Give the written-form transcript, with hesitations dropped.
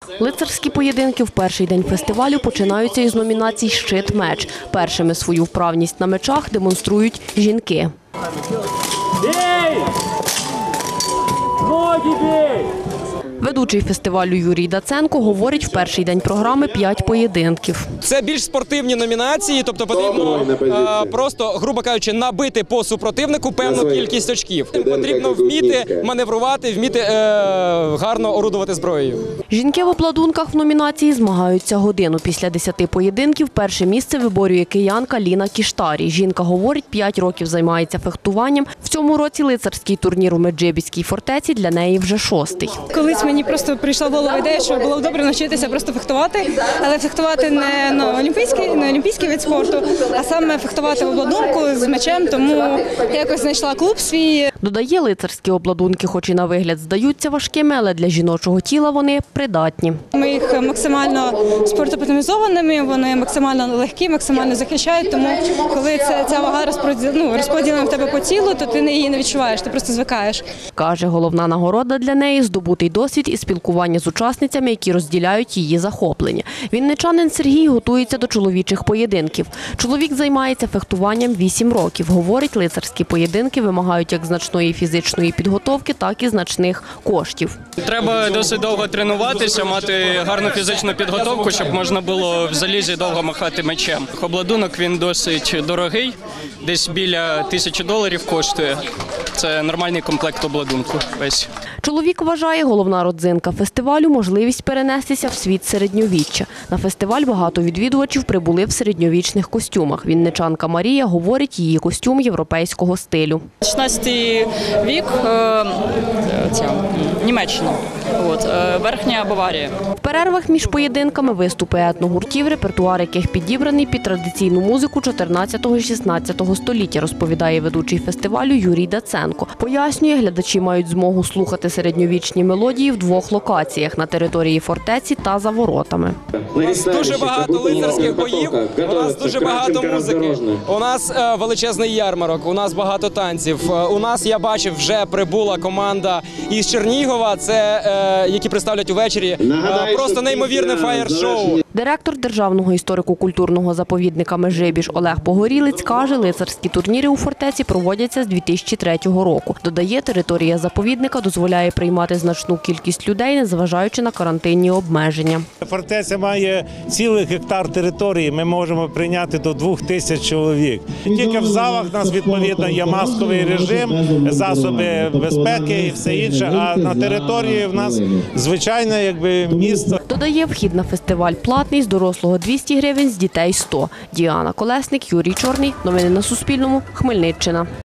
Лицарські поєдинки в перший день фестивалю починаються із номінацій «Щит-меч». Першими свою вправність на мечах демонструють жінки. Бей! Ноги бей! Ведучий фестивалю Юрій Даценко говорить, в перший день програми 5 поєдинків. Це більш спортивні номінації, тобто потрібно просто, грубо кажучи, набити по супротивнику певну кількість очків. Потрібно вміти маневрувати, вміти гарно орудувати зброєю. Жінки в обладунках в номінації змагаються годину. Після 10 поєдинків перше місце виборює киянка Ліна Кіштарі. Жінка говорить, 5 років займається фехтуванням. В цьому році лицарський турнір у Меджибіській фортеці для неї вже 6-й. Колись мені просто прийшла в голову ідея, що було б добре навчитися просто фехтувати, але фехтувати не на олімпійський вид спорту, а саме фехтувати в обладунку з мечем, тому я якось знайшла клуб свій. Додає, лицарські обладунки, хоч і на вигляд здаються важкими, але для жіночого тіла вони придатні. Ми їх максимально спортопатомізованими, вони максимально легкі, максимально захищають, тому коли ця вага розподілена в тебе по тілу, то ти її не відчуваєш, ти просто звикаєш. Каже, головна нагорода для неї – здобутий досвід і спілкування з учасницями, які розділяють її захоплення. Вінничанин Сергій готується до чоловічих поєдинків. Чоловік займається фехтуванням 8 років. Говорить, лицарські поєдинки вимагають як значної фізичної підготовки, так і значних коштів. Треба досить довго тренуватися, мати гарну фізичну підготовку, щоб можна було в залізі довго махати мечем. Обладунок він досить дорогий, десь біля $1000 коштує. Це нормальний комплект обладунку весь. Чоловік вважає, головна родзинка фестивалю – можливість перенестися в світ середньовіччя. На фестиваль багато відвідувачів прибули в середньовічних костюмах. Вінничанка Марія говорить, її костюм європейського стилю. 16 вік, Німеччина, верхня Баварія. В перервах між поєдинками виступи етногуртів, репертуар яких підібраний під традиційну музику 14-16 століття, розповідає ведучий фестивалю Юрій Даценко. Пояснює, глядачі мають змогу слухати середньовічні мелодії в 2 локаціях – на території фортеці та за воротами. У нас дуже багато лицарських боїв, у нас дуже багато музики, у нас величезний ярмарок, у нас багато танців. У нас, я бачив, вже прибула команда із Чернігова, це які представлять увечері просто неймовірне фаєр-шоу. Директор Державного історико-культурного заповідника Межибіж Олег Погорілець каже, лицарські турніри у фортеці проводяться з 2003 року. Додає, територія заповідника дозволяє приймати значну кількість людей, незважаючи на карантинні обмеження. Фортеця має цілий гектар території, ми можемо прийняти до 2000 чоловік. Тільки в залах у нас, відповідно, є масковий режим, засоби безпеки і все інше, а на території в нас звичайне місто. Додає, вхід на фестиваль платний, з дорослого 200 гривень, з дітей 100. Діана Колесник, Юрій Чорний. Новини на Суспільному. Хмельниччина.